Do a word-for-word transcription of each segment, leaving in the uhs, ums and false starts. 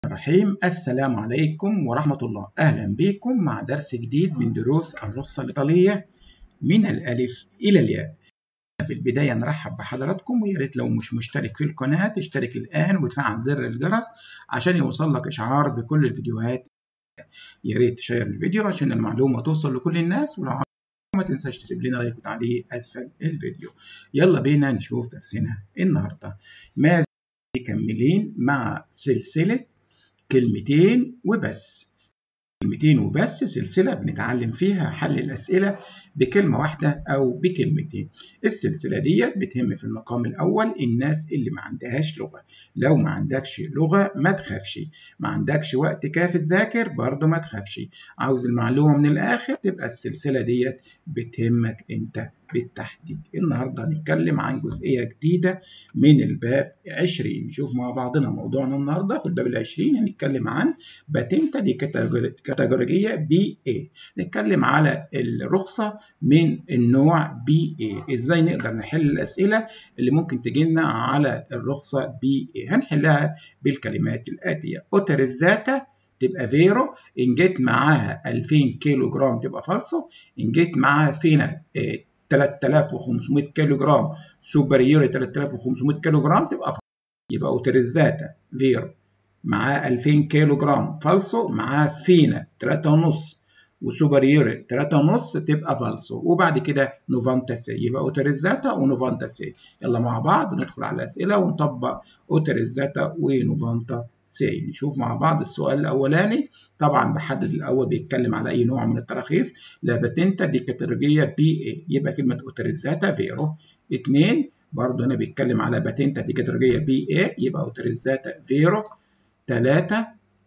الرحيم. السلام عليكم ورحمة الله. أهلا بكم مع درس جديد من دروس الرخصة الإيطالية من الألف إلى الياء. في البداية نرحب بحضراتكم، ويا ريت لو مش مشترك في القناة تشترك الآن وتفعل زر الجرس عشان يوصل لك إشعار بكل الفيديوهات. يا ريت تشير الفيديو عشان المعلومة توصل لكل الناس، ولو ما تنساش تسيب لنا لايك وتعليق أسفل الفيديو. يلا بينا نشوف درسنا النهاردة. ما مكملين مع سلسلة كلمتين وبس. كلمتين وبس سلسلة بنتعلم فيها حل الأسئلة بكلمة واحدة أو بكلمتين. السلسلة ديت بتهم في المقام الأول الناس اللي ما عندهاش لغة. لو ما عندكش لغة ما تخافش، ما عندكش وقت كافي تذاكر برضه ما تخافش، عاوز المعلومة من الآخر تبقى السلسلة ديت بتهمك أنت بالتحديد. النهاردة هنتكلم عن جزئية جديدة من الباب عشرين. نشوف مع بعضنا موضوعنا النهاردة في الباب العشرين. هنتكلم عن باتنتا دي كاتيجورية بي اي. نتكلم على الرخصة من النوع بي اي، ازاي نقدر نحل الأسئلة اللي ممكن تجينا على الرخصة بي اي. هنحلها بالكلمات الآتية: اوتوريزاتا تبقى فيرو، ان جيت معاها ألفين كيلو جرام تبقى فالسو، ان جيت معاها فينا إيه ثلاثة آلاف وخمسمائة كيلو جرام سوبريوري ثلاثة آلاف وخمسمائة كيلو جرام تبقى فالسو. يبقى اوتوريزاتا فيرو معاه ألفين كيلو جرام، فالسو معاه فينا ثلاثة ونص، وسوبريوري ثلاثة ونص تبقى فالسو. وبعد كده نوفانتاسي، يبقى اوتوريزاتا ونوفانتاسي. يلا مع بعض ندخل على الأسئلة ونطبق اوتوريزاتا ونوفانتاسي. نشوف مع بعض السؤال الأولاني. طبعا بحدد الأول بيتكلم على أي نوع من التراخيص. لا باتنتا دي كاتيجورية بي اي، يبقى كلمة اوتوريزاتا فيرو. اتنين برضه هنا بيتكلم على باتنتا دي كاتيجورية بي اي، يبقى اوتوريزاتا فيرو. ثلاثة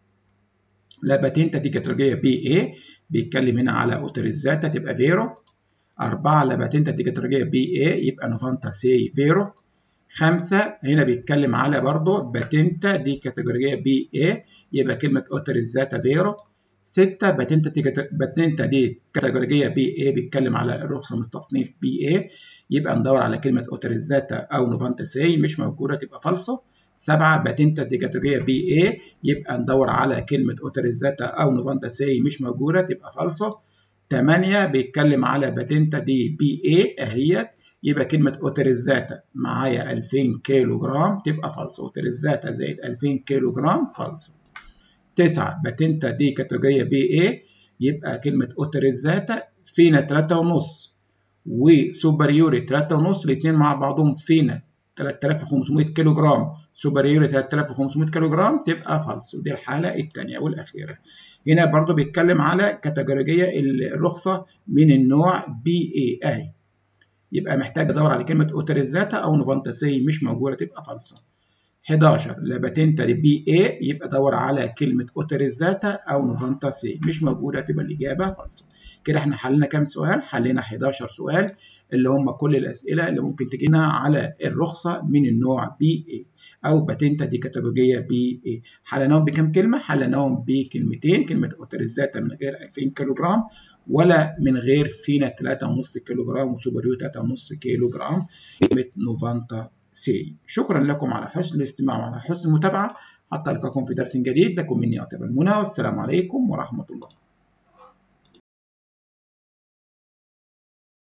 لا باتنتا دي كاتيجورية بي اي، بيتكلم هنا على اوتوريزاتا تبقى فيرو. أربعة لا باتنتا دي كاتيجورية بي اي، يبقى نوفانتاسي فيرو. خمسة هنا بيتكلم على برضه باتنتا دي كاتيجورية بي اي، يبقى كلمة اوتوريزاتا فيرو. ستة باتنتا دي باتنتا دي كاتيجورية بي اي، بيتكلم على الرخصة من التصنيف بي اي، يبقى ندور على كلمة اوتوريزاتا أو نوفانتاسي، مش موجودة تبقى فالسو. سبعة باتنتا دي كاتيجورية بي اي، يبقى ندور على كلمة اوتوريزاتا أو نوفانتاسي، مش موجودة تبقى فالسو. ثمانية بيتكلم على باتنتا دي بي اي اهيت، يبقى كلمة اوتوريزاتا معايا ألفين كيلو جرام تبقى فالسو. اوتوريزاتا زائد ألفين كيلو جرام فالسو. تسعة باتنتا دي كاتيجورية بي اي، يبقى كلمة اوتوريزاتا فينا ثلاثة ونص وسوبريوري ثلاثة ونص، الاثنين مع بعضهم فينا ثلاثة آلاف وخمسمائة كيلو جرام، سوبريوري ثلاثة آلاف وخمسمائة كيلو جرام تبقى فالسو. دي الحالة الثانية والأخيرة. هنا برضو بيتكلم على كاتيجورية الرخصة من النوع بي اي اهي، يبقى محتاج ادور على كلمة اوتوريزاتا او نوفانتاسي، مش موجودة تبقى فالسو. حداشر لا باتنتا دي بي اي، يبقى دور على كلمة اوتوريزاتا او نوفانتاسي، مش موجودة تبقى الإجابة فالسو. كده احنا حلينا كام سؤال؟ حلينا حداشر سؤال، اللي هم كل الأسئلة اللي ممكن تجينا على الرخصة من النوع بي اي أو باتنتا دي كاتيجورية بي اي. حليناهم بكام كلمة؟ حليناهم بكلمتين، كلمة اوتوريزاتا من غير ألفين كيلو جرام، ولا من غير فينا ثلاثة ونص كيلو جرام وسوبريو ثلاثة ونص كيلو جرام، كلمة نوفانتا سي. شكرا لكم على حسن الاستماع وعلى حسن المتابعة. حتى ألقاكم في درس جديد. لكم مني أطيب المنى، والسلام عليكم ورحمة الله.